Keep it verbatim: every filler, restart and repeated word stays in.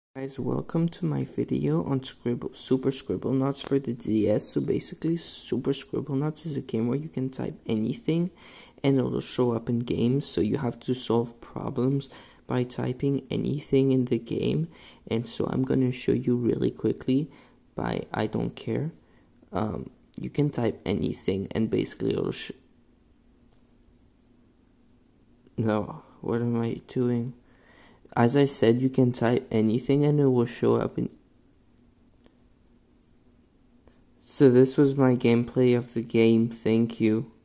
Guys, welcome to my video on Scribble Super Scribblenauts for the D S. So basically, Super Scribblenauts is a game where you can type anything and it'll show up in games. So you have to solve problems by typing anything in the game. And so I'm going to show you really quickly by I don't care. Um, you can type anything and basically it'll sh No, what am I doing? As I said, you can type anything and it will show up in... So this was my gameplay of the game. Thank you.